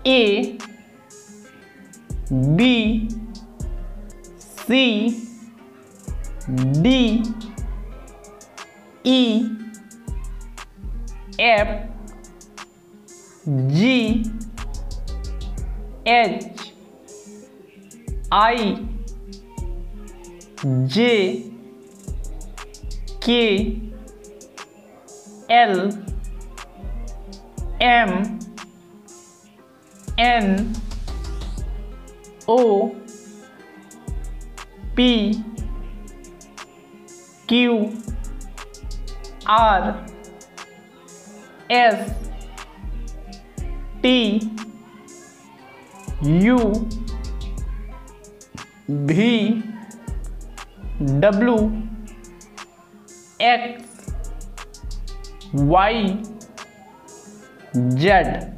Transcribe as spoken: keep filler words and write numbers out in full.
A B C D E F G H I J K L M N O P Q R S T U V W X Y Z।